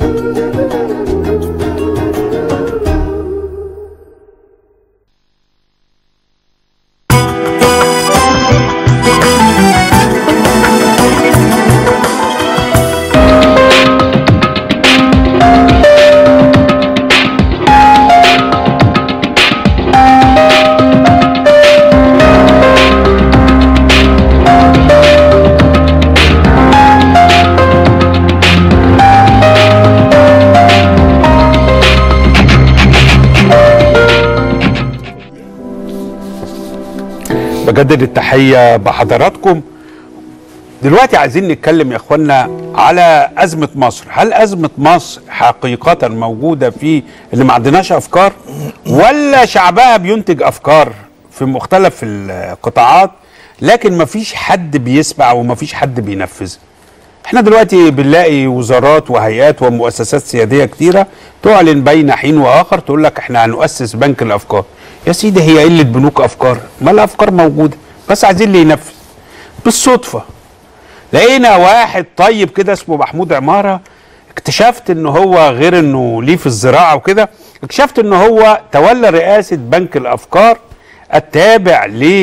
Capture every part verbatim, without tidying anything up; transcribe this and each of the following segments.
بجدد التحية بحضراتكم. دلوقتي عايزين نتكلم يا اخوانا على أزمة مصر. هل أزمة مصر حقيقة موجودة في اللي ما عندناش أفكار، ولا شعبها بينتج أفكار في مختلف القطاعات لكن ما فيش حد بيسمع وما فيش حد بينفذ؟ احنا دلوقتي بنلاقي وزارات وهيئات ومؤسسات سيادية كتيرة تعلن بين حين وآخر تقول لك احنا هنؤسس بنك الأفكار. يا سيدي هي قلة بنوك أفكار؟ ما الأفكار موجودة بس عايزين اللي ينفذ. بالصدفة لقينا واحد طيب كده اسمه محمود عمارة، اكتشفت ان هو غير انه ليه في الزراعة وكده، اكتشفت ان هو تولى رئاسة بنك الأفكار التابع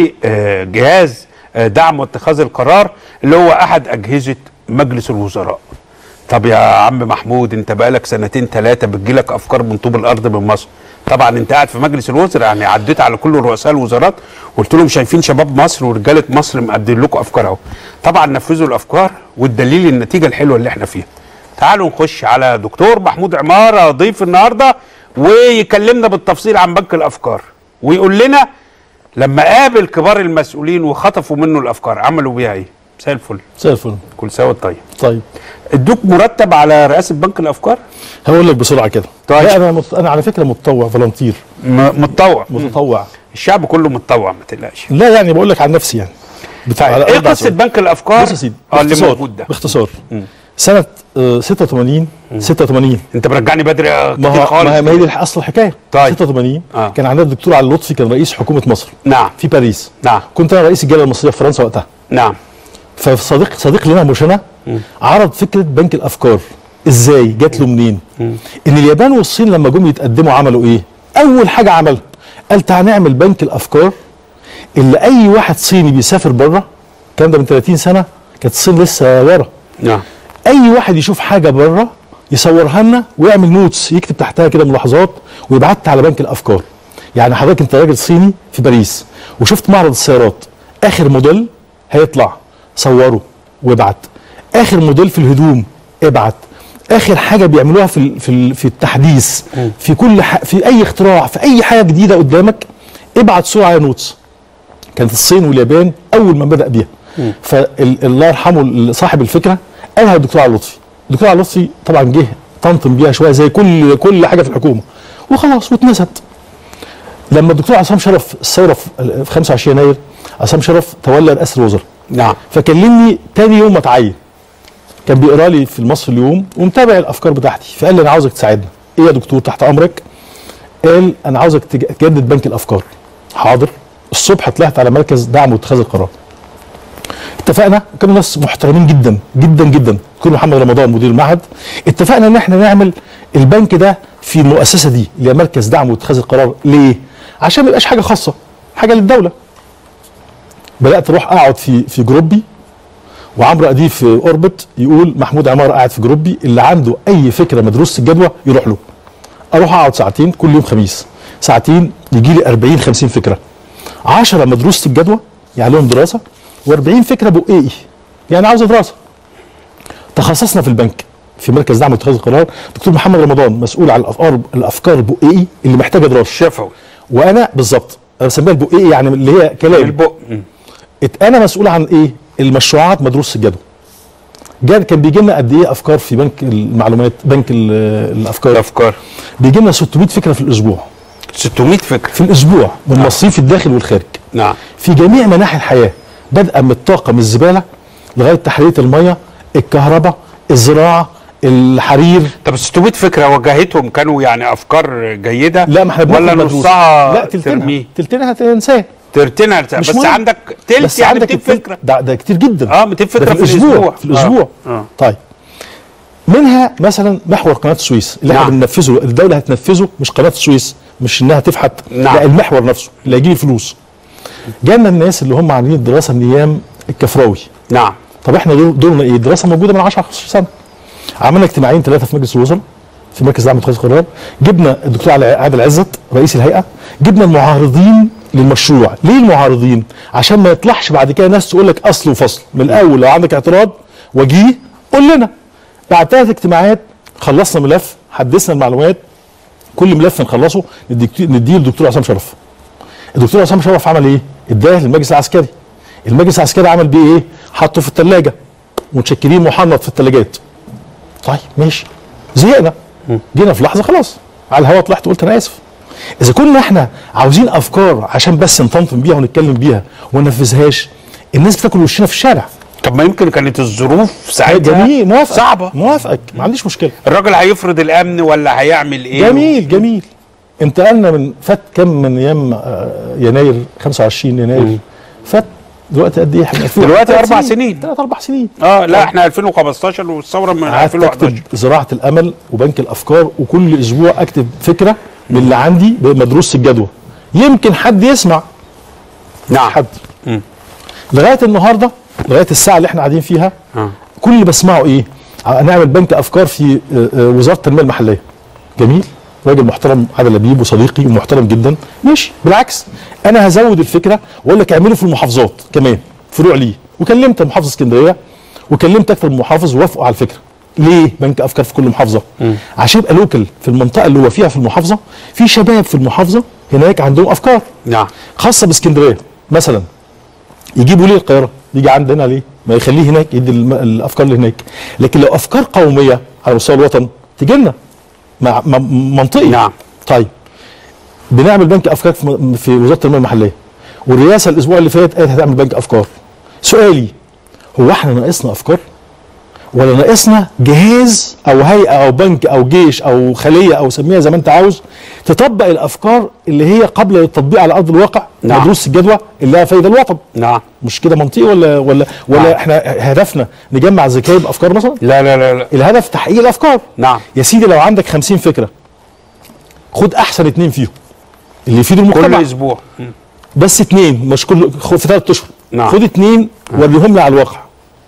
لجهاز دعم واتخاذ القرار اللي هو أحد أجهزة مجلس الوزراء. طب يا عم محمود انت بقالك سنتين ثلاثة بتجيلك أفكار من طوب الأرض من مصر. طبعا انت قاعد في مجلس الوزراء، يعني عديت على كل رؤساء الوزارات وقلت لهم شايفين شباب مصر ورجاله مصر مقدم لكم افكار اهو. طبعا نفذوا الافكار والدليل النتيجه الحلوه اللي احنا فيها. تعالوا نخش على دكتور محمود عمارة ضيف النهارده ويكلمنا بالتفصيل عن بنك الافكار ويقول لنا لما قابل كبار المسؤولين وخطفوا منه الافكار عملوا بيها ايه. مساء الفل. مساء الفل. كل سنه وانت طيب. طيب ادوك مرتب على رئاسه بنك الافكار؟ هقول لك بسرعه كده. طيب. لا انا مت... انا على فكره متطوع فولنتير. متطوع متطوع. الشعب كله متطوع ما تقلقش. لا يعني بقول لك عن نفسي يعني. بتاع ايه قصه بنك الافكار؟ بص يا سيدي اه اللي موجود ده باختصار. مم. سنه آه ستة وثمانين ستة وثمانين انت مرجعني بدري ما هو خالص. ما هي دي اصل الحكايه. طيب. ستة وثمانين آه. كان عندنا الدكتور علي لطفي كان رئيس حكومه مصر. نعم. في باريس. نعم. كنت انا رئيس الجاليه المصريه في فرنسا وقتها. نعم. فصديق صديق لنا مرشنا عرض فكره بنك الافكار. ازاي جات له منين؟ مم. ان اليابان والصين لما جم يتقدموا عملوا ايه؟ اول حاجه عملها قال تعال نعمل بنك الافكار اللي اي واحد صيني بيسافر بره، الكلام ده من ثلاثين سنه كانت الصين لسه ورا. نعم. اي واحد يشوف حاجه بره يصورها لنا ويعمل نوتس يكتب تحتها كده ملاحظات ويبعتها على بنك الافكار. يعني حضرتك انت راجل صيني في باريس وشفت معرض السيارات، اخر موديل هيطلع صوره وابعت، اخر موديل في الهدوم ابعت، اخر حاجه بيعملوها في في في التحديث في كل في اي اختراع في اي حاجه جديده قدامك ابعت صوره على نوتس. كانت الصين واليابان اول ما بدا بيها. فالله يرحمه صاحب الفكره قالها الدكتور علي لطفي. الدكتور علي لطفي طبعا جه طنطن بيها شويه زي كل كل حاجه في الحكومه وخلاص واتنست. لما الدكتور عصام شرف الثوره في خمسة وعشرين يناير عصام شرف تولى رئاسه الوزراء. نعم. فكلمني تاني يوم ما اتعين، كان بيقرا لي في المصري اليوم ومتابع الافكار بتاعتي، فقال لي انا عاوزك تساعدنا. ايه يا دكتور تحت امرك؟ قال انا عاوزك تجدد بنك الافكار. حاضر. الصبح طلعت على مركز دعم واتخاذ القرار. اتفقنا وكانوا ناس محترمين جدا جدا جدا، دكتور محمد رمضان مدير المعهد. اتفقنا ان احنا نعمل البنك ده في المؤسسه دي اللي هي مركز دعم واتخاذ القرار. ليه؟ عشان ما يبقاش حاجه خاصه، حاجه للدوله. بدات اروح اقعد في في جروبي، وعمرو اديب في اوربت يقول محمود عمارة قاعد في جروبي، اللي عنده اي فكره مدروسه الجدوى يروح له. اروح اقعد ساعتين كل يوم خميس، ساعتين يجي لي أربعين خمسين فكره، عشرة مدروسه الجدوى يعني لهم دراسه، وأربعين فكره بقائي يعني عاوزه دراسه. تخصصنا في البنك في مركز دعم واتخاذ القرار دكتور محمد رمضان مسؤول على الافكار الافكار البقائي اللي محتاجه دراسه شفوي، وانا بالظبط انا بسميها البقائي يعني اللي هي كلام البق. انا مسؤول عن ايه؟ المشروعات مدروسه الجدوى. جان كان بيجي لنا قد ايه افكار في بنك المعلومات بنك الافكار الافكار بيجي لنا ستمائة فكره في الاسبوع. ستمائة فكره في الاسبوع من نعم. مصريين في الداخل والخارج. نعم. في جميع مناحي الحياه، بدءا من الطاقه من الزباله لغايه تحليه الميه، الكهرباء، الزراعه، الحرير. طب ستمائة فكره واجهتهم كانوا يعني افكار جيده؟ لا ما احنا ولا نصها لا تلتينها تلتينها هتنساه ترتينها بس مهم. عندك تلت يعني مئتين فكره. ده, ده كتير جدا. اه مئتين فكره في, في الاسبوع الاسبوع في الاسبوع آه. آه. طيب منها مثلا محور قناه السويس اللي نعم. احنا بننفذه، الدوله هتنفذه، مش قناه السويس، مش انها تفحت، نعم. لا المحور نفسه اللي هيجيب فلوس. جالنا الناس اللي هم عاملين الدراسه من ايام الكفراوي. نعم. طب احنا دول دورنا ايه؟ الدراسه موجوده من عشرة خمستاشر سنه. عملنا اجتماعين ثلاثه في مجلس الوزراء، في مركز دعم اتخاذ القرار، جبنا الدكتور عادل عزت رئيس الهيئه، جبنا المعارضين للمشروع. ليه المعارضين؟ عشان ما يطلعش بعد كده ناس تقول لك اصل وفصل، من الاول لو عندك اعتراض وجيه قول لنا. بعد ثلاث اجتماعات خلصنا ملف، حدثنا المعلومات، كل ملف نخلصه نديه للدكتور عصام شرف. الدكتور عصام شرف عمل ايه؟ اداه للمجلس العسكري. المجلس العسكري عمل بيه ايه؟ حطه في الثلاجه، متشكرين محنط في الثلاجات. طيب ماشي، زهقنا، جينا في لحظه خلاص على الهواء طلعت قلت انا اسف. اذا كنا احنا عاوزين افكار عشان بس نطنطن بيها ونتكلم بيها وما ننفذهاش، الناس بتاكل وشنا في الشارع. طب ما يمكن كانت الظروف ساعتها جميل، موافقك صعبه. موافقك، ما عنديش مشكله. الراجل هيفرض الامن ولا هيعمل ايه؟ جميل جميل. انتقلنا من فات كم من ايام يناير خمسة وعشرين يناير م. فات دلوقتي قد ايه؟ احنا دلوقتي اربع سنين ثلاث اربع سنين. اه لا احنا ألفين وخمستاشر والثوره من ألفين وحداشر. اكتب زراعه الامل وبنك الافكار، وكل اسبوع اكتب فكره من اللي عندي بمدروس الجدوى، يمكن حد يسمع. نعم. حد م. لغايه النهارده، لغايه الساعه اللي احنا قاعدين فيها آه. كل اللي بسمعه ايه؟ نعمل بنك افكار في وزاره التنميه المحليه. جميل، راجل محترم عادل لبيب وصديقي ومحترم جدا، ماشي، بالعكس انا هزود الفكره واقول لك اعمله في المحافظات كمان فروع ليه. وكلمت محافظه اسكندريه وكلمت اكثر من محافظ ووافقوا على الفكره. ليه بنك افكار في كل محافظه؟ م. عشان يبقى لوكال في المنطقه اللي هو فيها في المحافظه، في شباب في المحافظه هناك عندهم افكار. نعم. خاصه باسكندريه مثلا، يجيبوا ليه القاهره؟ يجي عندنا ليه؟ ما يخليه هناك يدي الافكار اللي هناك. لكن لو افكار قوميه على مستوى الوطن تجي لنا مع منطقي. نعم. طيب بنعمل بنك افكار في وزاره التنميه المحليه، والرئاسه الاسبوع اللي فات قالت هتعمل بنك افكار. سؤالي، هو احنا ناقصنا افكار؟ ولا ناقصنا جهاز او هيئه او بنك او جيش او خليه او سميها زي ما انت عاوز تطبق الافكار اللي هي قبل التطبيق على ارض الواقع؟ نعم. مدروس الجدوى اللي هي فايده الوطن. نعم. مش كده منطقي ولا ولا ولا نعم. احنا هدفنا نجمع ذكاء بافكار مثلا؟ لا لا لا لا. الهدف تحقيق الافكار. نعم. يا سيدي لو عندك خمسين فكره، خد احسن اتنين فيهم اللي يفيدوا المجتمع. كل اسبوع. بس اتنين، مش كل في ثلاث اشهر. نعم. خد اتنين وريهم لي على الواقع،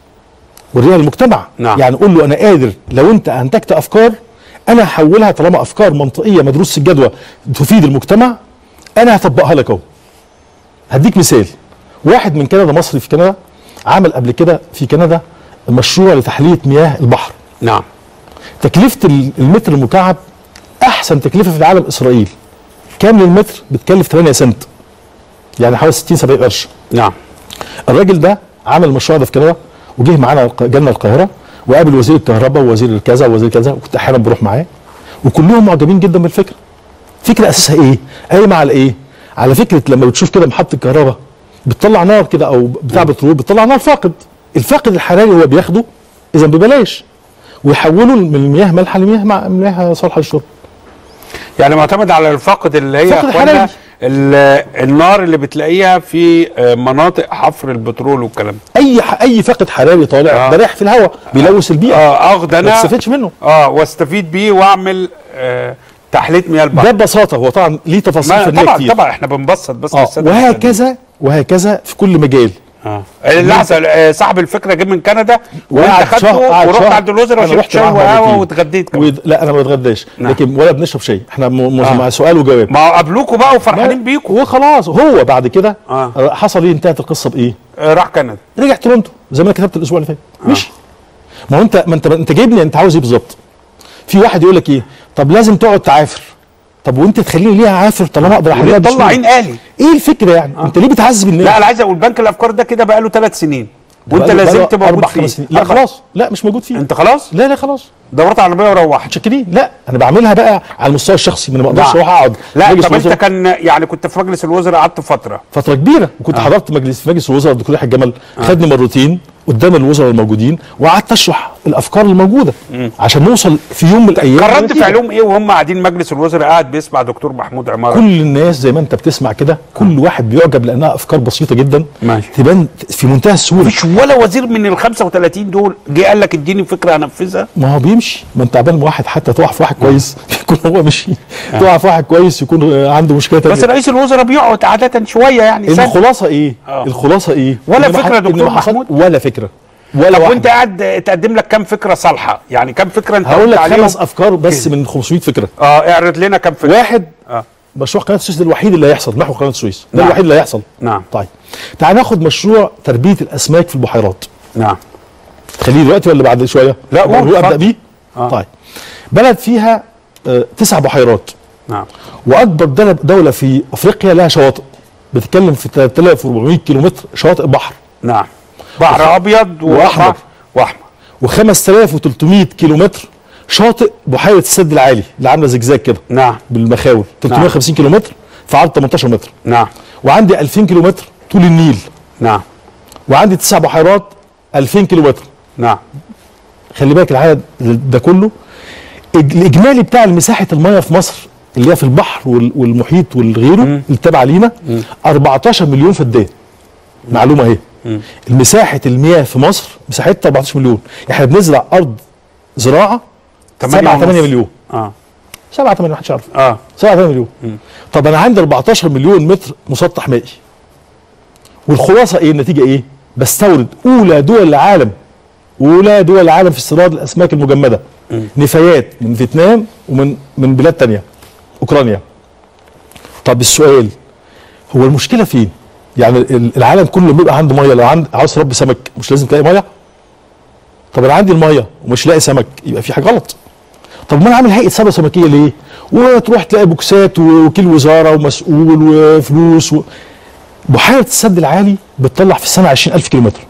وريها للمجتمع. نعم. يعني قول له انا قادر، لو انت انتجت افكار انا هحولها طالما افكار منطقيه مدروس الجدوى تفيد المجتمع، انا هطبقها لك اهو. هديك مثال، واحد من كندا، مصري في كندا، عمل قبل كده في كندا مشروع لتحليه مياه البحر. نعم. تكلفه المتر المكعب احسن تكلفه في العالم اسرائيل. كام للمتر؟ بتكلف ثمانية سنت، يعني حوالي ستين سبعين قرش. نعم. الراجل ده عمل المشروع ده في كندا وجه معانا جالنا القاهره وقابل وزير الكهرباء ووزير الكذا ووزير كذا، وكنت احيانا بروح معاه، وكلهم معجبين جدا بالفكره. فكره اساسها ايه؟ قايمه على ايه؟ على فكره لما بتشوف كده محطه الكهرباء بتطلع نار كده او بتاع بترول، بتطلع نار فاقد. الفاقد الحراري هو بياخده اذا ببلاش ويحوله من المياه مالحه لمياه مع مياه صالحه للشرب. يعني معتمد على الفاقد اللي هي فاقد حراري. النار اللي بتلاقيها في مناطق حفر البترول والكلام ده. اي اي فاقد حراري طالع آه. ده رايح في الهواء بيلوث البيئه. اه اخد انا ما تستفيدش منه. اه واستفيد بيه واعمل آه تحليه مياه البحر. ده ببساطه، هو طبعا ليه تفاصيل فنيه طبعا كتير. طبعا احنا بنبسط بس آه. وهكذا وهكذا في كل مجال. اه اللحظه صاحب الفكره جه من كندا وانت خدته ورحت عند الوزراء وشربت شاي وقهوه واتغديت كمان. لا انا ما بتغداش، لكن ولا بنشرب شاي، احنا م... آه. مع سؤال وجواب. ما قابلوكوا بقى وفرحانين بيكوا وخلاص. هو بعد كده آه. حصل ايه؟ انتهت القصه بايه؟ آه راح كندا، رجع تورنتو زي ما كتبت الاسبوع اللي فات. آه. مشي. ما هو انت ما انت انت جايبني، انت عاوز ايه بالظبط؟ في واحد يقول لك ايه؟ طب لازم تقعد تعافر. طب وانت تخليني ليها عافر طالما اقدر احلها بسهوله؟ طلع عين آلي. ايه الفكره يعني؟ آه. انت ليه بتعذب الناس؟ لا انا عايز اقول بنك الافكار ده كده بقى له ثلاث سنين وانت لازم تبقى موجود فيه. سنين. لا خلاص، لا مش موجود فيه. انت خلاص؟ لا لا خلاص، دورت على العربيه وروحت. متشكرين. لا انا بعملها بقى على المستوى الشخصي، ما بقدرش اروح اقعد. لا طب انت كان يعني كنت في مجلس الوزراء قعدت فتره فتره كبيره، وكنت آه. حضرت مجلس في مجلس الوزراء الدكتور يحيى الجمل، آه. خدني مرتين قدام الوزراء الموجودين وقعدت اشرح الافكار الموجوده عشان نوصل في يوم من الايام. كان رد فعلهم ايه وهم قاعدين مجلس الوزراء قاعد بيسمع دكتور محمود عماره؟ كل الناس زي ما انت بتسمع كده، كل واحد بيعجب لانها افكار بسيطه جدا ماشي. تبان في منتهى السهوله. مفيش ولا وزير من ال خمسة وثلاثين دول جه قال لك اديني فكره انفذها؟ ما هو بيمشي، ما انت عبال ما واحد حتى تقع في واحد كويس يكون هو مشي، تقع في واحد كويس يكون عنده مشكله تانية. بس رئيس الوزراء بيقعد عاده شويه يعني. الخلاصه ايه؟ أوه. الخلاصه ايه؟ ولا فكره دكتور محمود؟ ولا فكره ولا. طب وانت قاعد تقدم لك كام فكره صالحه؟ يعني كام فكره انت هقول لك عليهم؟ خمس افكار بس من خمسمائة فكره. اه اعرض لنا كام فكره. واحد، اه مشروع قناه السويس ده الوحيد اللي هيحصل، محور قناه السويس ده نعم. الوحيد اللي هيحصل. نعم. طيب تعال ناخد مشروع تربيه الاسماك في البحيرات. نعم. تخليه دلوقتي ولا بعد شويه؟ لا قول. ابدا بيه. آه. طيب بلد فيها آه تسع بحيرات. نعم. واكبر دولة, دوله في افريقيا لها شواطئ، بتتكلم في ثلاثة آلاف وأربعمائة كيلومتر شواطئ بحر. نعم. بحر وخ... ابيض واحمر واحمر و5300 كيلومتر شاطئ بحيره السد العالي اللي عامله زجزاج كده. نعم. بالمخاول ثلاثمائة وخمسين نعم. كيلومتر في عرض ثمانية عشر متر. نعم. وعندي ألفين كيلومتر طول النيل. نعم. وعندي تسع بحيرات ألفين كيلومتر. نعم. خلي بالك العدد ده كله الاجمالي بتاع مساحه الميه في مصر اللي هي في البحر والمحيط والغيره اللي تابعه لينا أربعتاشر مليون فدان. معلومه اهي. المساحه المياه في مصر مساحتها أربعتاشر مليون، احنا بنزرع ارض زراعه سبعة ثمانية مليون. اه سبعة ثمانية محدش يعرف. اه سبعة ثمانية مليون. مم. طب انا عندي أربعتاشر مليون متر مسطح مائي. والخلاصه ايه؟ النتيجه ايه؟ بستورد اولى دول العالم اولى دول العالم في استيراد الاسماك المجمده. مم. نفايات من فيتنام ومن من بلاد ثانيه، اوكرانيا. طب السؤال هو المشكله فين؟ يعني العالم كله بيبقى عنده ميه، لو عند عاوز تربي سمك مش لازم تلاقي ميه؟ طب انا عندي الميه ومش لاقي سمك يبقى في حاجه غلط. طب ما انا عامل هيئه ثروه سمكيه ليه؟ وتروح تلاقي بوكسات ووكيل وزاره ومسؤول وفلوس و... بحيره السد العالي بتطلع في السنه عشرين ألف كيلومتر.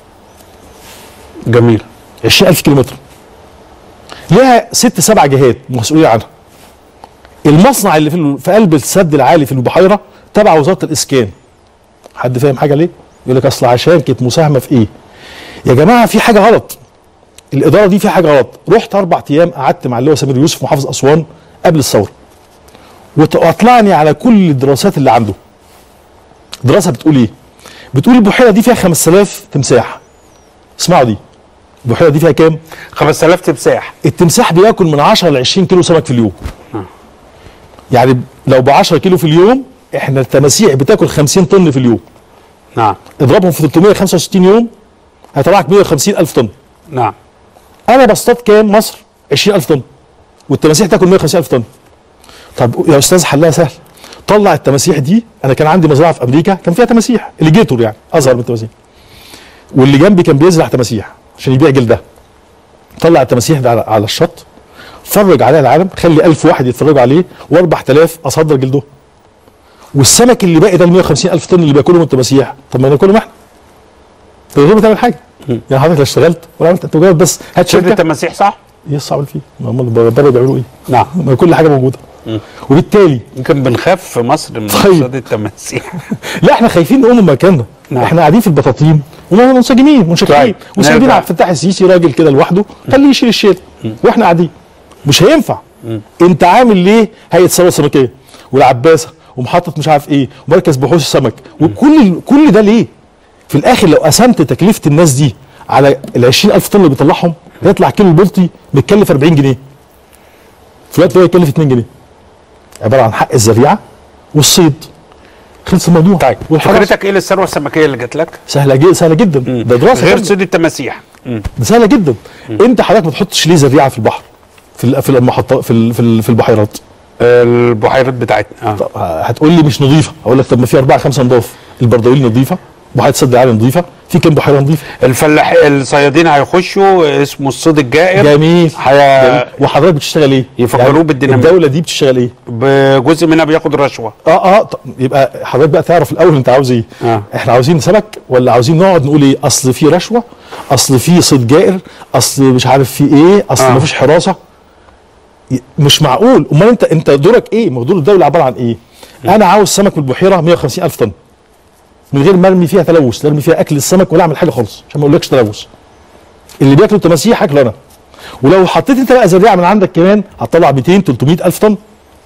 جميل. عشرين ألف كيلومتر. ليها ست سبع جهات مسؤولين عنها. المصنع اللي في, في قلب السد العالي في البحيره تبع وزاره الاسكان. حد فاهم حاجه ليه؟ يقول لك اصل عشان كانت مساهمه في ايه؟ يا جماعه في حاجه غلط. الاداره دي في حاجه غلط. رحت اربع ايام قعدت مع اللواء سمير يوسف محافظ اسوان قبل الثوره. واطلعني على كل الدراسات اللي عنده. دراسه بتقول ايه؟ بتقول البحيره دي فيها خمسة آلاف تمساح. اسمعوا دي. البحيره دي فيها كام؟ خمسة آلاف تمساح. التمساح بياكل من عشرة ل عشرين كيلو سمك في اليوم. م. يعني لو ب عشرة كيلو في اليوم احنا التماسيح بتاكل خمسين طن في اليوم. نعم. اضربهم في ثلاثمائة وخمسة وستين يوم هيطلع لك مائة وخمسين ألف طن. نعم. انا بصطاد كام مصر؟ عشرين ألف طن. والتماسيح تاكل مائة وخمسين ألف طن. طب يا استاذ حلها سهل. طلع التماسيح دي، انا كان عندي مزرعه في امريكا كان فيها تماسيح، اليجيتور يعني اصغر من التماسيح. واللي جنبي كان بيزرع تماسيح عشان يبيع جلدها. طلع التماسيح ده على الشط، فرج عليها العالم، خلي ألف واحد يتفرجوا عليه و4000 اصدر جلده. والسمك اللي باقي ده ال مائة وخمسين ألف طن اللي بياكلهم التماسيح، طب ما ناكلهم احنا. من غير ما تعمل حاجه. يعني حضرتك لا اشتغلت ولا عملت، انت مجرد بس هات شركه. التماسيح صح؟ ايه الصعب اللي فيه؟ ما هم اللي بره بيعملوا ايه؟ نعم. ما كل حاجه موجوده. م. وبالتالي يمكن بنخاف في مصر من اقتصاد التماسيح. لا احنا خايفين نقوم مكاننا. نعم. احنا قاعدين في البطاطين ومنسجمين منشكلين وسايبين عبد الفتاح السيسي راجل كده لوحده خليه يشيل الشيل واحنا قاعدين. مش هينفع. م. انت عامل ليه هيئه ثروه سمكيه والعباسه ومحطه مش عارف ايه ومركز بحوث السمك وكل كل ده ليه؟ في الاخر لو قسمت تكلفه الناس دي على ال عشرين ألف طن اللي بيطلعهم هيطلع كيلو البلطي متكلف أربعين جنيه. في الوقت ده يكلف اتنين جنيه. عباره عن حق الزريعه والصيد. خلص الموضوع. طيب فكرتك ايه للثروه السمكيه اللي جات لك؟ سهله جدا سهله جدا. مم. ده دراسه غير صيد التماسيح. ده سهله جدا. مم. انت حضرتك ما تحطش ليه زريعه في البحر في في المحطات في في, في البحيرات. البحيرات بتاعتنا. اه هتقول لي مش نظيفه، اقول لك طب ما في اربعه خمسه نضاف. البردويل نظيفه، بحيره السد العالي نظيفه، في كام بحيره نظيفه؟ الفلاح الصيادين هيخشوا اسمه الصيد الجائر. جميل. حي... وحضرتك بتشتغل ايه؟ يفكروه يعني بالديناميت. الدوله دي بتشتغل ايه؟ بجزء منها بياخد رشوه. اه اه يبقى حضرتك بقى تعرف الاول انت عاوز ايه؟ آه. احنا عاوزين سمك ولا عاوزين نقعد نقول ايه؟ اصل في رشوه، اصل في صيد جائر، اصل مش عارف في ايه، اصل آه. مفيش حراسه. مش معقول. امال انت انت دورك ايه؟ ما دور الدوله عباره عن ايه؟ م. انا عاوز سمك من البحيره مائة وخمسين ألف طن. من غير ما ارمي فيها تلوث، لا ارمي فيها اكل السمك ولا اعمل حاجه خالص عشان ما اقولكش تلوث. اللي بياكلوا التماسيح اكله انا ولو حطيت انت بقى زريعه من عندك كمان هتطلع مئتين تلتمية الف طن.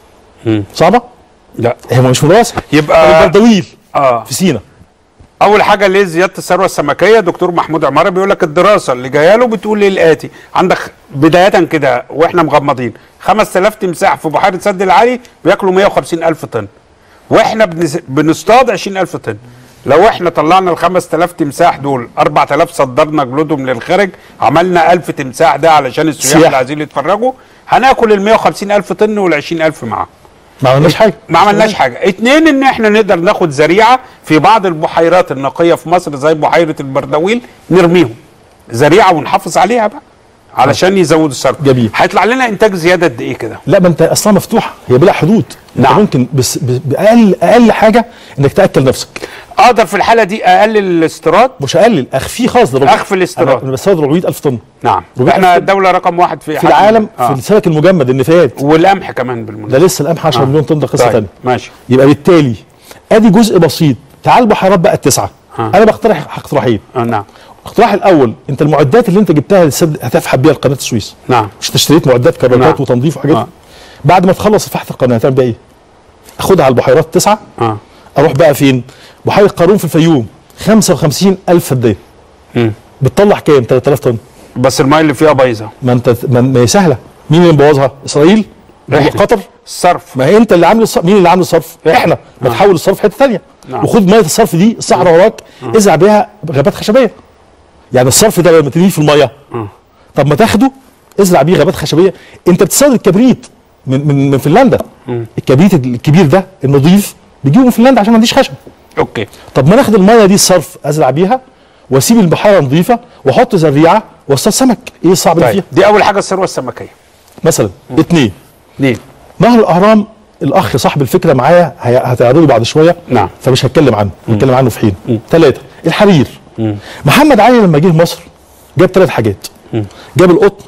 مم. صعبه؟ لا هي مش متوسع. يبقى البردويل اه في سينا. اول حاجه ليه زياده الثروه السمكيه؟ دكتور محمود عماره بيقول لك الدراسه اللي جايه له بتقول لي الاتي: عندك بدايه كده واحنا مغمضين خمسة آلاف تمساح في بحيره سد العالي بياكلوا مئة وخمسين الف طن، واحنا بنس... بنصطاد عشرين الف طن. لو احنا طلعنا ال خمسة آلاف تمساح دول أربعة آلاف صدرنا جلودهم للخارج، عملنا ألف تمساح ده علشان السياح اللي عايزين يتفرجوا، هناكل ال مئة وخمسين الف طن وال عشرين الف معاهم. ما عملناش حاجه. ما عملناش حاجه. اتنين، ان احنا نقدر ناخد زريعه في بعض البحيرات النقيه في مصر زي بحيره البردويل نرميهم زريعه ونحافظ عليها بقى علشان يزودوا الصرف. جميل. هيطلع لنا انتاج زياده قد ايه كده؟ لا ما انت اصلا مفتوحه، هي بلا حدود. نعم. انت ممكن بس باقل اقل حاجه انك تاكل نفسك. اقدر في الحاله دي اقلل الاستيراد؟ مش اقلل، اخفيه خالص. ده اخفي الاستيراد. انا بستورد أربعمية الف طن. نعم. احنا الدوله رقم واحد في في العالم آه. في السمك المجمد النفايات والقمح كمان بالمناسبه. ده لسه القمح عشرة آه. مليون طن، ده قصه طيب. ثانيه. ماشي. يبقى بالتالي ادي جزء بسيط. تعال البحيرات بقى التسعه. آه. انا بقترح اقتراحين. آه نعم. الاقتراح الاول، انت المعدات اللي انت جبتها للسد هتفحت بيها قناه السويس. نعم. مش اشتريت معدات كراتات نعم. وتنظيف وحاجات. آه. بعد ما تخلص فحت القناه هتعمل بيها ايه؟ اخدها على البحيرات التسعه. اه اروح بقى فين؟ بحيره قارون في الفيوم خمسة وخمسين الف فدان. امم بتطلع كام؟ ثلاثة آلاف طن. بس الميه اللي فيها بايظه. ما انت ما ما هي سهله. مين اللي مبوظها؟ اسرائيل؟ إحنا. قطر؟ الصرف. ما هي انت اللي عامل الصرف. مين اللي عامل الصرف؟ احنا. ما آه. تحول الصرف حته ثانيه. نعم. وخد ميه الصرف دي الصحراء وراك ازرع بيها غابات خشبيه. يعني الصرف ده لما ترميه في الميه آه. طب ما تاخده ازرع بيه غابات خشبيه. انت بتستورد الكبريت من من من فنلندا. مم. الكبريت الكبير ده النظيف بيجيبه من فنلندا عشان ما عنديش خشب. اوكي. طب ما ناخد الميه دي الصرف ازرع بيها واسيب البحيره نظيفه واحط زريعه واصطاد سمك. ايه الصعب اللي طيب فيها؟ دي اول حاجه الثروه السمكيه. مثلا. اثنين، اثنين نهر الاهرام. الاخ صاحب الفكره معايا هي- هتعرضه بعد شويه. نعم. فمش هتكلم عنه، هتكلم عنه في حين. ثلاثه، الحرير. مم. محمد علي لما جه مصر جاب ثلاث حاجات. مم. جاب القطن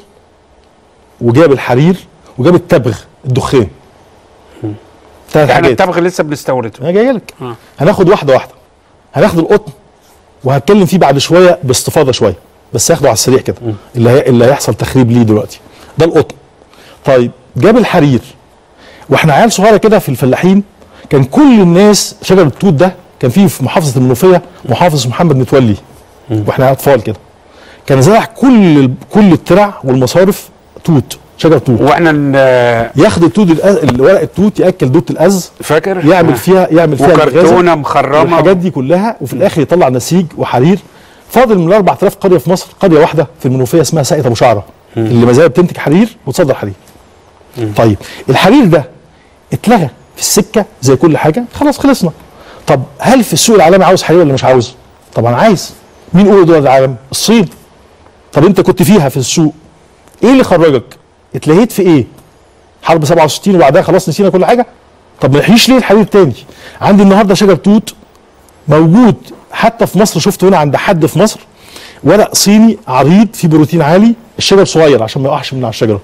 وجاب الحرير وجاب التبغ الدخان. ثلاث احنا حاجات. التبغ لسه بنستورده. انا جاي لك. آه. هناخد واحده واحده. هناخد القطن وهتكلم فيه بعد شويه باستفاضه شويه، بس هاخده على السريع كده اللي هي اللي هيحصل تخريب ليه دلوقتي. ده القطن. طيب جاب الحرير. واحنا عيال صغيره كده في الفلاحين كان كل الناس شجر التوت ده كان فيه في محافظه المنوفيه محافظ محمد متولي واحنا اطفال كده كان زرع كل ال- كل الترع والمصارف توت، شجر توت. واحنا ن- ياخد التوت الأز- ورق التوت ياكل دوت الاز، فاكر يعمل آه. فيها يعمل فيها الغازة وكرتونه مخرمه والحاجات دي كلها، وفي الاخر يطلع نسيج وحرير. فاضل من أربعة آلاف قريه في مصر قريه واحده في المنوفيه اسمها ساقية ابو شعره اللي ما زالت بتنتج حرير وتصدر حرير. طيب الحرير ده اتلغى في السكه زي كل حاجه، خلاص خلصنا. طب هل في السوق العالمي عاوز حرير ولا مش عاوز؟ طبعا عايز. مين اولى دول العالم؟ الصين. طب انت كنت فيها في السوق، ايه اللي خرجك؟ اتلهيت في ايه؟ حرب سبعة وستين وبعدها خلاص نسينا كل حاجه؟ طب ما نحييش ليه الحرير تاني؟ عندي النهارده شجر توت موجود حتى في مصر، شفته هنا عند حد في مصر ورق صيني عريض فيه بروتين عالي، الشجر صغير عشان ما يقعش من على الشجره.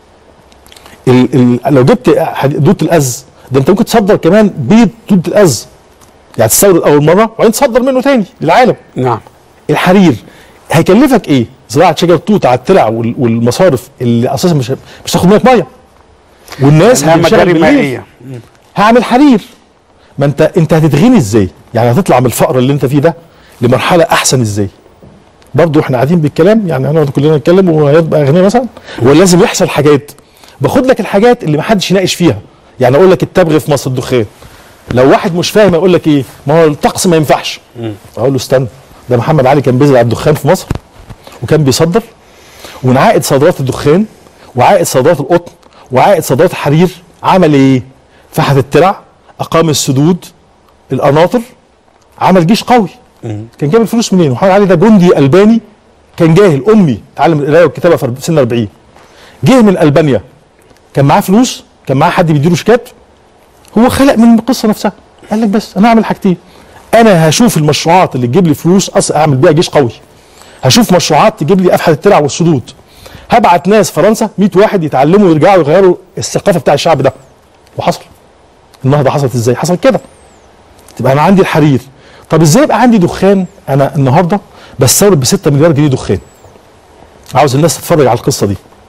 ال ال لو جبت دوت الاز ده انت ممكن تصدر كمان بيض دوت الاز، يعني تستورد اول مره وبعدين تصدر منه تاني للعالم. نعم. الحرير هيكلفك ايه؟ زراعه شجر توت على الترع وال- والمصارف اللي اساسا مش مش تاخد منك ميه والناس انها هتشتغل مجاري بالليل. مائيه. هعمل حرير. ما انت انت هتتغني ازاي؟ يعني هتطلع من الفقر اللي انت فيه ده لمرحله احسن ازاي؟ برضه احنا قاعدين بالكلام، يعني هنقعد كلنا نتكلم وهيبقى اغنياء مثلا؟ ولا لازم يحصل حاجات؟ باخد لك الحاجات اللي ما حدش يناقش فيها. يعني اقول لك التبغ في مصر الدخان، لو واحد مش فاهم يقول لك ايه؟ ما هو الطقس ما ينفعش. اقول له استنى، ده محمد علي كان بيزرع الدخان في مصر وكان بيصدر، ومن عائد صادرات الدخان وعائد صادرات القطن وعائد صادرات الحرير عمل ايه؟ فحت الترع، اقام السدود، القناطر، عمل جيش قوي. كان جايب الفلوس منين؟ محمد علي ده جندي الباني كان جاهل امي، اتعلم القرايه والكتابه في سن أربعين. جه من البانيا، كان معاه فلوس، كان معاه حد بيديله شيكات، هو خلق من القصه نفسها. قال لك بس انا اعمل حاجتين، انا هشوف المشروعات اللي تجيب لي فلوس اصلا اعمل بيها جيش قوي، هشوف مشروعات تجيب لي افحت الترع والسدود، هبعت ناس فرنسا مئة واحد يتعلموا ويرجعوا يغيروا الثقافه بتاع الشعب ده. وحصل. النهضه حصلت ازاي؟ حصل كده. تبقى انا عندي الحرير. طب ازاي يبقى عندي دخان؟ انا النهارده بستورد ب ستة مليار جنيه دخان. عاوز الناس تتفرج على القصه دي.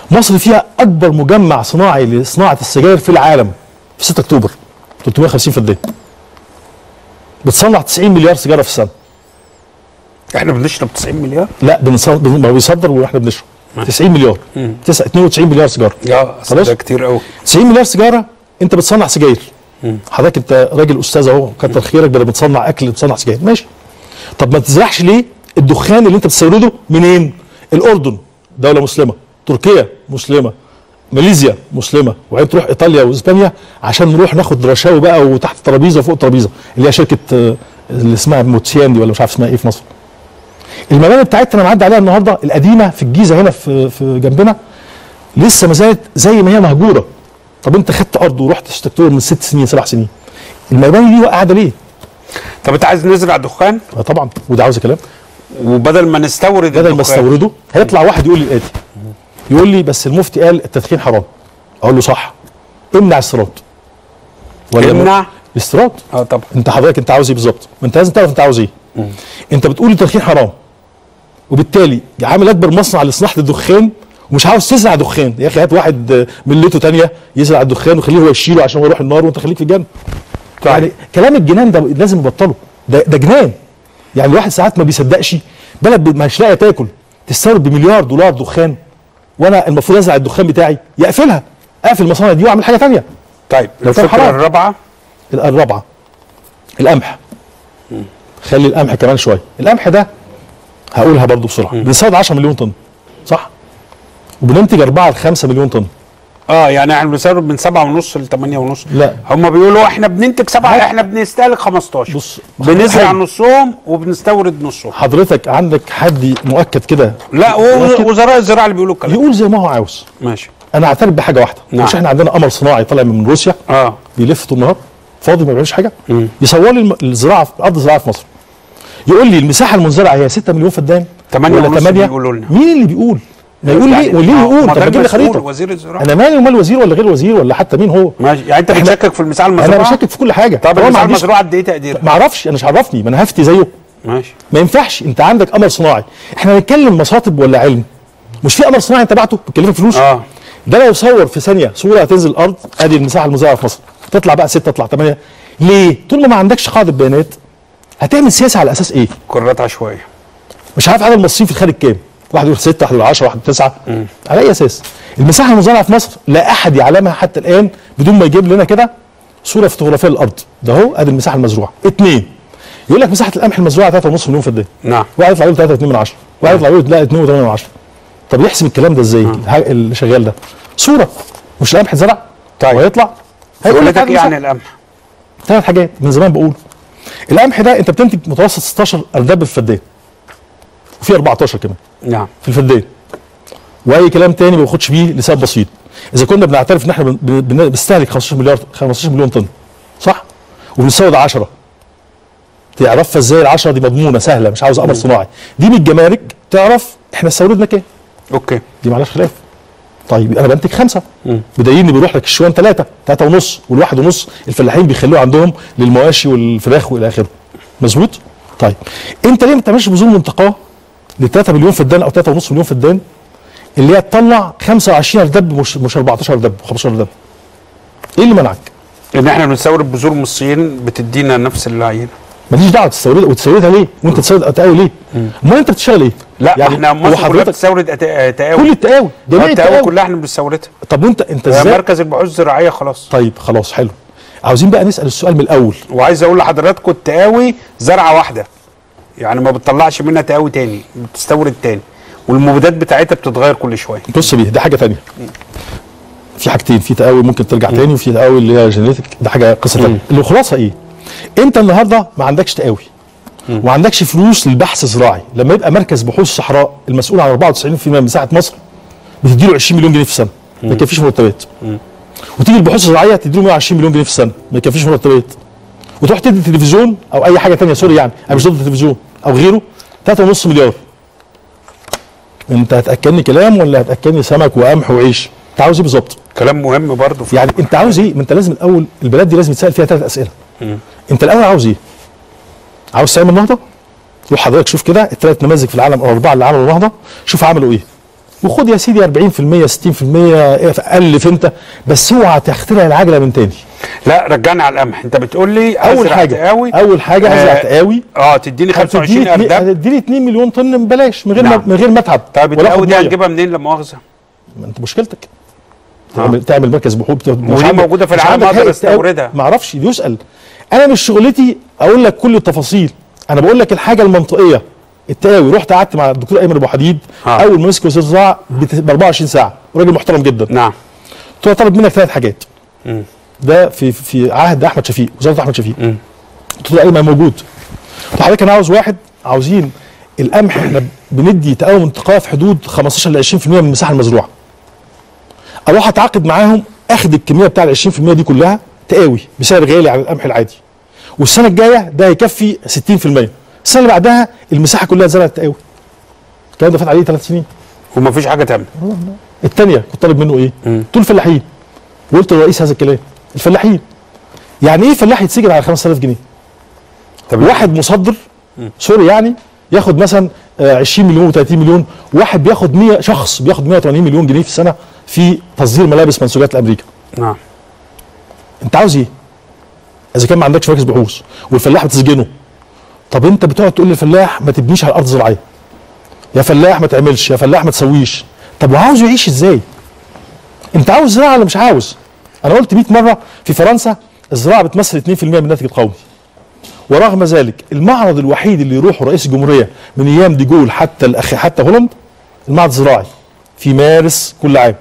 مصر فيها اكبر مجمع صناعي لصناعه السجاير في العالم في ستة اكتوبر ثلاثمائة وخمسين فدان، بتصنع تسعين مليار سيجاره في السنه. احنا بنشرب تسعين مليار؟ لا بنصدر، ما بيصدر واحنا بنشرب تسعين مليار، تسعة اثنين وتسعين مليار سيجاره. يا خلاص ده كتير قوي. تسعين مليار سيجاره انت بتصنع سجاير. حضرتك انت راجل استاذ اهو، كتر خيرك، بدل بتصنع اكل بتصنع سجاير، ماشي. طب ما تزرعش ليه الدخان اللي انت بتستورده منين؟ الاردن دوله مسلمه، تركيا مسلمه، ماليزيا مسلمه، وبعدين تروح ايطاليا واسبانيا عشان نروح ناخد رشاوي بقى وتحت ترابيزه وفوق ترابيزه، اللي هي شركه اللي اسمها موتسيان دي ولا مش عارف اسمها ايه في مصر. المباني بتاعتنا انا معدي عليها النهارده القديمه في الجيزه هنا في في جنبنا لسه ما زالت زي ما هي مهجوره. طب انت خدت ارض ورحت اشتكتها من ست سنين سبع سنين، المباني دي قاعده ليه؟ طب انت عايز نزرع دخان؟ اه طبعا، وده عاوز كلام. وبدل ما نستورد بدل ما استورده هيطلع واحد يقول لي الاتي، يقول لي بس المفتي قال التدخين حرام. اقول له صح، امنع الاستيراد. ولا امنع الاستيراد؟ اه طبعا. انت حضرتك انت عاوز ايه بالظبط؟ ما انت لازم تعرف انت عاوز ايه. انت بتقول التدخين حرام، وبالتالي عامل اكبر مصنع لصناعه الدخان ومش عاوز تزرع دخان. يا اخي هات واحد ملته ثانيه يزرع الدخان وخليه هو يشيله عشان هو يروح النار وانت خليك في الجنه. يعني كلام الجنان ده لازم نبطله، ده ده جنان. يعني الواحد ساعات ما بيصدقش، بلد مش لاقيه تاكل تستورد بمليار دولار دخان، وانا المفروض ازرع الدخان بتاعي، يقفلها، اقفل المصانع دي واعمل حاجه ثانيه. طيب الفكره الرابعه الرابعه القمح. خلي القمح كمان شويه. القمح ده هقولها برضو بسرعه، بنصيد عشرة مليون طن صح؟ وبننتج أربعة ل خمسة مليون طن. اه يعني احنا بنستورد من سبعة ونص ل ثمانية ونص. لا هم بيقولوا احنا بننتج سبعة، احنا بنستهلك خمستاشر. بص بنزرع نصهم وبنستورد نصهم. حضرتك عندك حد مؤكد كده؟ لا وزراء الزراعه اللي بيقولوا الكلام يقول زي ما هو عاوز. ماشي. انا اعترف بحاجه واحده، نعم. مش احنا عندنا قمر صناعي طالع من روسيا اه بيلف طول النهار فاضي ما بيعملش حاجه، مم. يصور لي الزراعه في ارض الزراعه في مصر، يقول لي المساحه المنزرعه هي ستة مليون فدان ثمانية ولا ثمانية. بيقولوا لنا مين اللي بيقول؟ ما يقول يعني ليه وليه يقول؟ طب جيب لي خريطه. وزير الزراعه. انا مالي ومال وزير ولا غير وزير ولا حتى مين هو؟ ماشي. يعني انت بتشكك في المساحه المزروعه؟ انا بشكك في كل حاجه. طب المساحه المزروعه قد ايه تقديرها؟ ما اعرفش، انا مش عرفني، ما انا هفتي زيه. ماشي. ما ينفعش، انت عندك قمر صناعي، احنا هنتكلم مصاطب ولا علم؟ مش في قمر صناعي انت بعته بتكلفك فلوس؟ اه ده لو صور في ثانيه صوره هتنزل الارض، ادي المساحه المزرعه في مصر، تطلع بقى ستة تطلع ثمانية. ليه؟ طول ما ما عندكش قاعده بيانات هتعمل سياسه على اساس ايه؟ قرارات عشوائيه. مش عارف عدد المصريين في الخارج كام؟ واحد يقول ستة، واحد يقول عشرة، واحد يقول تسعة. على اي اساس؟ المساحه المزرعه في مصر لا احد يعلمها حتى الان بدون ما يجيب لنا كده صوره فوتوغرافيه للارض. ده اهو ادي المساحه المزروعه. اثنين، يقول لك مساحه القمح المزروعه ثلاثة ونص مليون فدان. نعم. واحد يطلع يقول ثلاثة واتنين من عشرة، واحد يطلع يقول لا اتنين وتمانية من عشرة. طب يحسب الكلام ده ازاي؟ اللي شغال ده صوره، مش القمح اتزرع؟ طيب وهيطلع هيقول لك ايه عن القمح؟ ثلاث حاجات من زمان بقول. القمح ده انت بتنتج متوسط ستاشر ارداب في الفدان، وفي أربعتاشر كمان نعم في الفدان، واي كلام تاني ما باخدش بيه لسبب بسيط. اذا كنا بنعترف ان احنا بنستهلك خمستاشر مليار خمستاشر مليون طن صح؟ وبنستورد عشرة، تعرفها ازاي؟ ال عشرة دي مضمونه سهله، مش عاوز قمر صناعي، دي من الجمارك تعرف احنا استوردنا كام. اوكي دي معلش خلاف. طيب انا بنتج خمسه، مم. بدليل ان بيروح لك الشوان ثلاثه، ثلاثه ونص، والواحد ونص الفلاحين بيخلوه عندهم للمواشي والفراخ والى اخره. مظبوط؟ طيب انت ليه ما بتعملش بذور منتقاه ل ثلاثة مليون فدان او ثلاثة ونص مليون فدان اللي هي تطلع خمسة وعشرين أرداب مش مش أربعتاشر أرداب خمستاشر أرداب؟ ايه اللي منعك؟ ان احنا بنستورد بذور مصريين بتدينا نفس العينه. ماليش دعوه تستوردها، وتستوردها ليه؟ وانت تستورد تقاوي ليه؟ امال انت بتشتغل ايه؟ لا يعني احنا مصر كلها بتستورد تقاوي، كل التقاوي جميع التقاوي كلها احنا بنستوردها. طب وانت انت ازاي؟ مركز البحوث الزراعيه خلاص. طيب خلاص حلو. عاوزين بقى نسال السؤال من الاول. وعايز اقول لحضراتكم التقاوي زرعه واحده، يعني ما بتطلعش منها تقاوي تاني، بتستورد تاني، والمبيدات بتاعتها بتتغير كل شويه. بص بيه، ده حاجه ثانيه. في حاجتين، في تقاوي ممكن ترجع م. تاني، وفي تقاوي اللي هي جينيتك، ده حاجه قصه ثانيه. الخلاصه ايه؟ انت النهارده ما عندكش تقاوي وما عندكش فلوس للبحث الزراعي. لما يبقى مركز بحوث الصحراء المسؤول عن أربعة وتسعين بالمية من مساحه مصر بتديله عشرين مليون جنيه في السنه، ما يكفيش مرتبات. وتيجي البحوث الزراعيه تديله مية وعشرين مليون جنيه في السنه، ما يكفيش مرتبات. وتروح تدي تلفزيون او اي حاجه ثانيه، سوري يعني انا مش ضد التلفزيون او غيره، ثلاثة ونص مليار. انت هتاكلني كلام ولا هتاكلني سمك وقمح وعيش؟ انت عاوز ايه بالظبط؟ كلام مهم برضه. يعني انت عاوز ايه؟ ما انت لازم الاول البلد دي لازم يتسال فيها ثلاث اسئله. م. انت الاول عاوز ايه؟ عاوز تعمل نهضه؟ روح حضرتك شوف كده الثلاث نماذج في العالم او الاربعه اللي عملوا نهضه، شوف عملوا ايه. وخد يا سيدي أربعين في المية ستين في المية الف انت، بس اوعى تخترع العجله من تاني. لا رجعنا على القمح، انت بتقول لي اول حاجه تقاوي. اول حاجه هزرع آه تقاوي اه تديني خمسة وعشرين ارداب، تديني اتنين مليون طن ببلاش من غير نعم. من غير ما اتعب. طيب التقاوي دي هتجيبها منين لا مؤاخذه؟ ما انت مشكلتك تعمل, تعمل مركز بحوث، ودي موجوده في العالم اقدر استوردها. ما اعرفش يسال، انا مش شغلتي اقول لك كل التفاصيل، انا بقول لك الحاجه المنطقيه. التقاوي رحت قعدت مع الدكتور ايمن ابو حديد ها. اول ما مسك وزير الزراعه ب أربعة وعشرين ساعه، وراجل محترم جدا. نعم. قلت له طلب منك ثلاث حاجات. م. ده في في عهد احمد شفيق، وزاره احمد شفيق. م. قلت له ايمن موجود. قلت له حضرتك انا عاوز واحد، عاوزين القمح احنا بندي تقاوي منطقيه في حدود خمستاشر ل عشرين في المية من المساحه المزروعه. اروح اتعاقد معاهم اخد الكميه بتاع ال عشرين في المية دي كلها تقاوي بسعر غالي على القمح العادي. والسنه الجايه ده هيكفي ستين في المية. السنه اللي بعدها المساحه كلها زرعت تقاوي. الكلام ده فات عليه ثلاث سنين. ومفيش حاجه تعمل. الثانيه كنت طالب منه ايه؟ قلت له الفلاحين. وقلت للرئيس هذا الكلام، الفلاحين. يعني ايه فلاح يتسجن على خمسة آلاف جنيه؟ طب واحد مصدر سوري يعني ياخد مثلا عشرين مليون و30 مليون، واحد بياخد مية شخص بياخد مية وتمانين مليون جنيه في السنه في تصدير ملابس منسوجات لامريكا. نعم. انت عاوز ايه؟ اذا كان ما عندكش مركز بحوث والفلاح بتسجنه، طب انت بتقعد تقول للفلاح ما تبنيش على الارض الزراعيه. يا فلاح ما تعملش، يا فلاح ما تسويش. طب وعاوزه يعيش ازاي؟ انت عاوز زراعه ولا مش عاوز؟ انا قلت مية مره في فرنسا الزراعه بتمثل اتنين في المية من الناتج القومي. ورغم ذلك المعرض الوحيد اللي يروحه رئيس الجمهوريه من ايام دي جول حتى الأخ... حتى هولند المعرض الزراعي في مارس كل عام.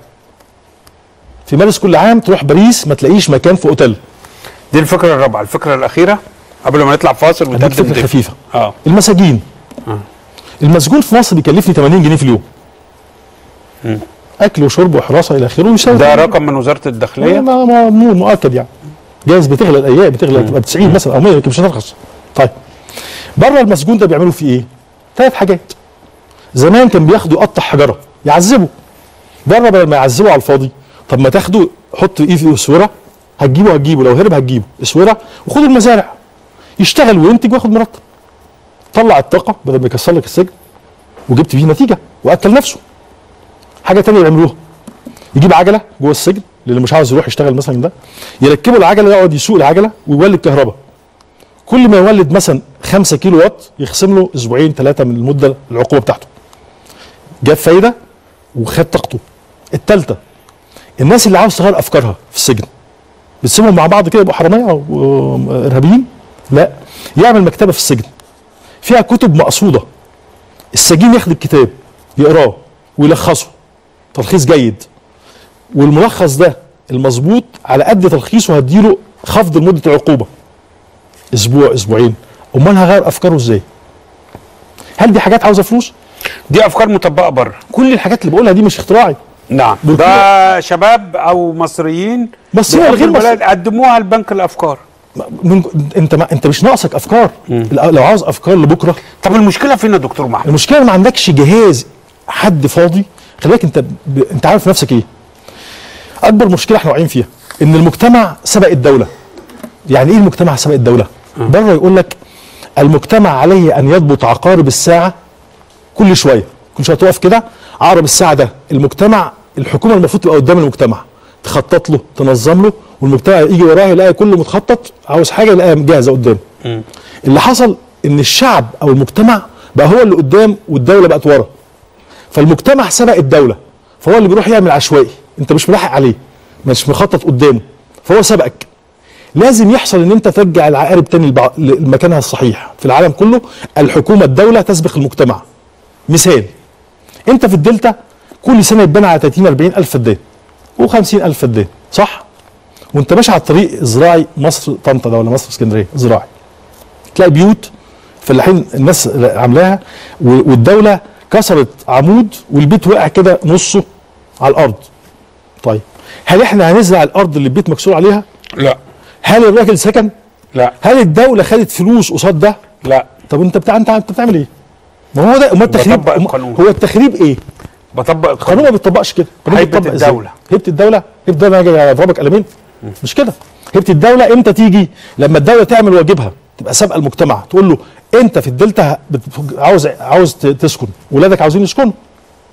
في مارس كل عام تروح باريس ما تلاقيش مكان في اوتيل. دي الفكره الرابعه، الفكره الاخيره قبل ما نطلع فاصل ودي فكره خفيفه. اه المساجين. اه المسجون في مصر بيكلفني تمانين جنيه في اليوم. م. اكل وشرب وحراسه الى اخره. ده رقم من وزاره الداخليه؟ مضمون مؤكد يعني. جايز بتغلى الايام، بتغلى تبقى تسعين مثلا او مية، يمكن مش هترخص. طيب بره المسجون ده بيعملوا فيه ايه؟ ثلاث حاجات. زمان كان بياخدوا يقطع حجره يعذبوا. بره بدل ما يعذبوا على الفاضي، طب ما تاخدوا حط ايه في اسوره، هتجيبه هتجيبه لو هرب هتجيبه اسوره، وخدوا المزارع يشتغل وينتج وياخد مرتب. طلع الطاقه بدل ما يكسر لك السجن وجبت بيه نتيجه واكل نفسه. حاجه ثانيه بيعملوها، يجيب عجله جوه السجن اللي مش عاوز يروح يشتغل مثلا ده، يركبوا العجله يقعد يسوق العجله ويولد كهرباء. كل ما يولد مثلا خمسة كيلو وات يخصم له اسبوعين ثلاثه من المده العقوبه بتاعته. جاب فايده وخد طاقته. الثالثه الناس اللي عاوز تغير افكارها في السجن بتسيبهم مع بعض كده يبقوا حراميه وارهابيين؟ لا، يعمل مكتبه في السجن فيها كتب مقصوده. السجين ياخد الكتاب يقراه ويلخصه تلخيص جيد، والملخص ده المظبوط على قد تلخيصه هديله خفض لمده العقوبه اسبوع اسبوعين. امال هغير افكاره ازاي؟ هل دي حاجات عاوزه فلوس؟ دي افكار مطبقه بره. كل الحاجات اللي بقولها دي مش اختراعي. نعم، ده شباب او مصريين مصريين غير مصريين قدموها لبنك الافكار. من انت ما انت مش ناقصك افكار. مم. لو عاوز افكار لبكره. طب المشكله فين يا دكتور محمد؟ المشكله ما عندكش جهاز حد فاضي. خلي بالك انت ب... انت عارف نفسك ايه؟ اكبر مشكله احنا واقعين فيها ان المجتمع سبق الدوله. يعني ايه المجتمع سبق الدوله؟ بره يقول لك المجتمع عليه ان يضبط عقارب الساعه كل شويه، كل شويه تقف كده عقرب الساعه ده المجتمع، الحكومه المفروض تبقى قدام المجتمع تخطط له تنظم له، والمجتمع يجي وراه يلاقي كله متخطط، عاوز حاجه يلاقيها جاهزه قدامه. اللي حصل ان الشعب او المجتمع بقى هو اللي قدام والدوله بقت ورا. فالمجتمع سبق الدوله، فهو اللي بيروح يعمل عشوائي، انت مش ملاحق عليه، مش مخطط قدامه، فهو سبقك. لازم يحصل ان انت ترجع العقارب تاني لمكانها الصحيح. في العالم كله الحكومه الدوله تسبق المجتمع. مثال، انت في الدلتا كل سنه يتبنى على تلاتين أربعين الف فدان و50 الف فدان، صح؟ وانت ماشي على الطريق الزراعي مصر طنطا ده ولا مصر اسكندريه زراعي، تلاقي بيوت فلاحين الناس عاملاها والدوله كسرت عمود والبيت وقع كده نصه على الارض. طيب هل احنا هنزرع الارض اللي البيت مكسور عليها؟ لا. هل الراجل سكن؟ لا. هل الدوله خدت فلوس قصاد ده؟ لا. طب انت بتاع انت انت بتعمل ايه؟ ما هو ده ما التخريب هو التخريب ايه؟ بطبق القانون. القانون ما بيطبقش كده. هيبه الدوله. هيبه الدوله، هيبه الدوله انا جاي اضربك قلمين؟ مش كده. هيبه الدوله امتى تيجي؟ لما الدوله تعمل واجبها، تبقى سابقه المجتمع، تقول له انت في الدلتا عاوز عاوز تسكن، ولادك عاوزين يسكنوا.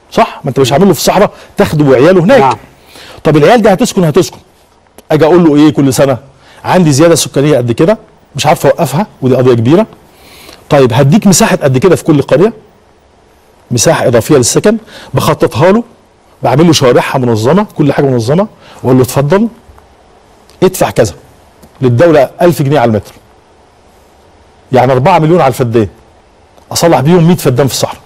صح؟ ما انت مش عامل له في الصحراء تاخده وعياله هناك. نعم. طب العيال دي هتسكن هتسكن اجي اقول له ايه كل سنه عندي زياده سكانيه قد كده مش عارف اوقفها ودي قضيه كبيره. طيب هديك مساحه قد كده في كل قريه، مساحه اضافيه للسكن، بخططها له، بعمل له شوارعها منظمه، كل حاجه منظمه، واقول له اتفضل ادفع كذا للدوله ألف جنيه على المتر، يعني أربعة مليون على الفدان، اصلح بيهم مية فدان في الصحراء.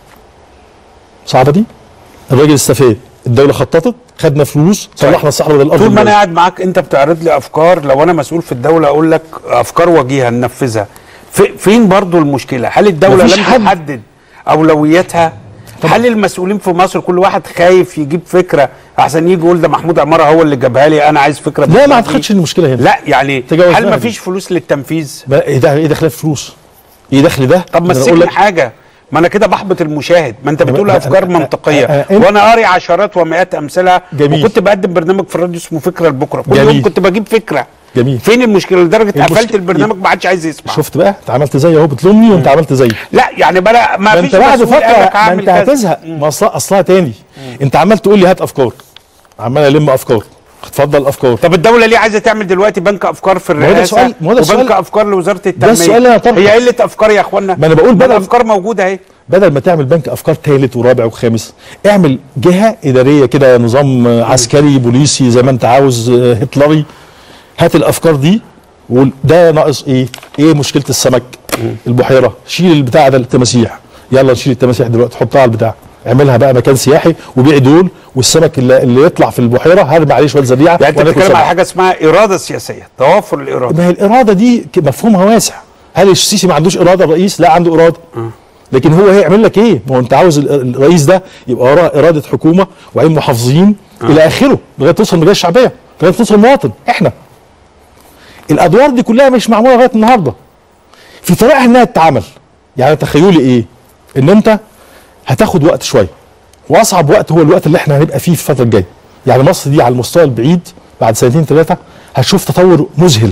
صعبه دي؟ الراجل استفاد، الدوله خططت، خدنا فلوس، صلحنا الصحراء بدل الارض. طول ما انا قاعد معاك انت بتعرض لي افكار، لو انا مسؤول في الدوله اقول لك افكار وجيهه ننفذها. في فين برضو المشكله؟ هل الدوله لم تحدد اولوياتها؟ هل المسؤولين في مصر كل واحد خايف يجيب فكره احسن يجي يقول ده محمود عماره هو اللي جابها لي انا عايز فكره؟ لا ما اعتقدش ان المشكله هنا. لا يعني هل ما فيش فلوس للتنفيذ؟ ايه ده؟ ايه دخل فلوس؟ ايه دخل ده؟ طب ما السجن حاجه، ما انا كده بحبط المشاهد. ما انت بتقول افكار منطقيه وانا قاري عشرات ومئات امثله. جميل. وكنت بقدم برنامج في الراديو اسمه فكره لبكره، كل يوم كنت بجيب فكره. جميل. فين المشكله؟ لدرجه قفلت البرنامج ما عادش عايز يسمع. شفت بقى انت عملت زي اهو، بتلومني وانت عملت زي. لا يعني بلا ما فيش. انت بعد فتره ما انت هتزهق، ما اصلها اصلها تاني. مم. انت عمال تقول لي هات افكار، عمال الم افكار، اتفضل افكار. طب الدوله ليه عايزه تعمل دلوقتي بنك افكار في الرئاسه وبنك افكار لوزاره التنميه؟ ده السؤال انا طبعا. هي قله افكار يا اخوانا. ما انا بقول بدل الافكار موجوده اهي. بدل ما تعمل بنك افكار ثالث ورابع وخامس، اعمل جهه اداريه كده، نظام عسكري بوليسي زي ما انت عاوز، هتلري. هات الافكار دي وقول ده ناقص ايه؟ ايه مشكله السمك؟ البحيره، شيل البتاع ده التماسيح، يلا نشيل التماسيح دلوقتي، حطها على البتاع، اعملها بقى مكان سياحي وبيع دول، والسمك اللي, اللي يطلع في البحيره هرمي عليه شويه زريعه. يعني انت بتتكلم على حاجه اسمها اراده سياسيه، توافر الاراده. ما هي الاراده دي مفهومها واسع. هل السيسي ما عندوش اراده؟ الرئيس لا عنده اراده. م. لكن هو هيعمل لك ايه؟ ما هو انت عاوز الرئيس ده يبقى وراه اراده حكومه وعين محافظين م. الى اخره، لغايه توصل للجيش الشعبيه، لغايه توصل المواطن. احنا الادوار دي كلها مش معموله لغايه النهارده في طريقها انها تتعمل. يعني تخيلي ايه؟ ان انت هتاخد وقت شويه، واصعب وقت هو الوقت اللي احنا هنبقى فيه في الفتره الجايه. يعني مصر دي على المستوى البعيد بعد سنتين ثلاثه هتشوف تطور مذهل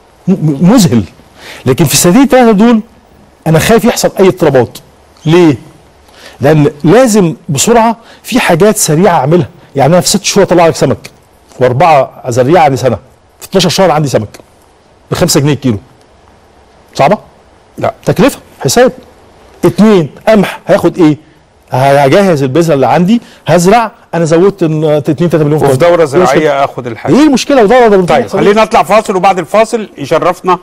مذهل، لكن في السنتين ثلاثه دول انا خايف يحصل اي اضطرابات. ليه؟ لان لازم بسرعه في حاجات سريعه اعملها. يعني انا في ست شهور اطلع لك سمك، واربعه زريعه عندي سنه، في اتناشر شهر عندي سمك ب خمسة جنيه الكيلو. صعبه؟ لا. تكلفه، حساب. اتنين، قمح هياخد ايه؟ هجهز البذره اللي عندي، هزرع، انا زودت اتنين تلاتة مليون. وفي دوره زراعيه اخد الحاجه. ايه المشكله؟ ودوره ده طيب خلينا نطلع فاصل، وبعد الفاصل يشرفنا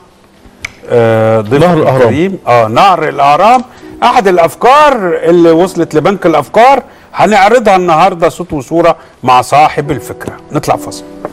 آه ضيف نهر الاهرام. اه نهر الاهرام، احد الافكار اللي وصلت لبنك الافكار، هنعرضها النهارده صوت وصوره مع صاحب الفكره. نطلع فاصل.